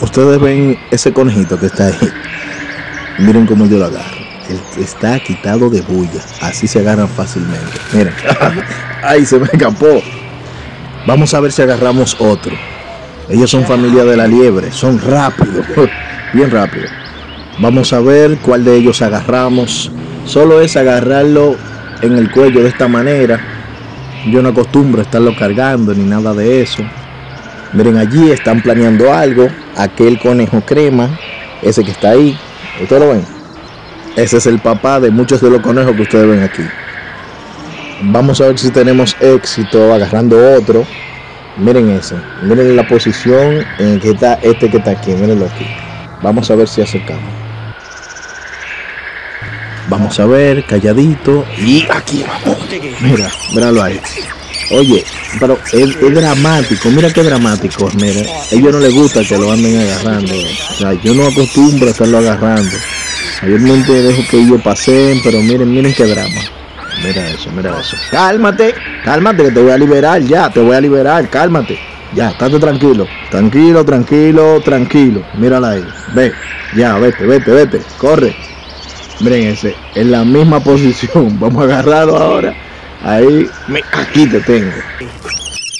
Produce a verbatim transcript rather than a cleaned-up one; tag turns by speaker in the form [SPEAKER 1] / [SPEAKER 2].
[SPEAKER 1] Ustedes ven ese conejito que está ahí. Miren cómo yo lo agarro. Él está quitado de bulla. Así se agarran fácilmente. Miren. ¡Ay, se me escapó! Vamos a ver si agarramos otro. Ellos son familia de la liebre. Son rápidos. Bien rápido. Vamos a ver cuál de ellos agarramos. Solo es agarrarlo en el cuello de esta manera. Yo no acostumbro a estarlo cargando ni nada de eso. Miren, allí están planeando algo. Aquel conejo crema, ese que está ahí, ¿ustedes lo ven? Ese es el papá de muchos de los conejos que ustedes ven aquí. Vamos a ver si tenemos éxito agarrando otro. Miren ese, miren la posición en que está este que está aquí, mírenlo aquí. Vamos a ver si acercamos. Vamos a ver, calladito. Y aquí vamos. Mira, míralo ahí. Oye, pero es, es dramático, mira qué dramático, mira. A ellos no les gusta que lo anden agarrando. O sea, yo no acostumbro a estarlo agarrando. Mayormente dejo que ellos pasen, pero miren, miren qué drama. Mira eso, mira eso. Cálmate, cálmate, que te voy a liberar ya, te voy a liberar, cálmate. Ya, estate tranquilo, tranquilo, tranquilo, tranquilo. Mírala ahí, ve, ya, vete, vete, vete, corre. Miren ese, en la misma posición, vamos a agarrarlo ahora. Ahí, aquí te tengo.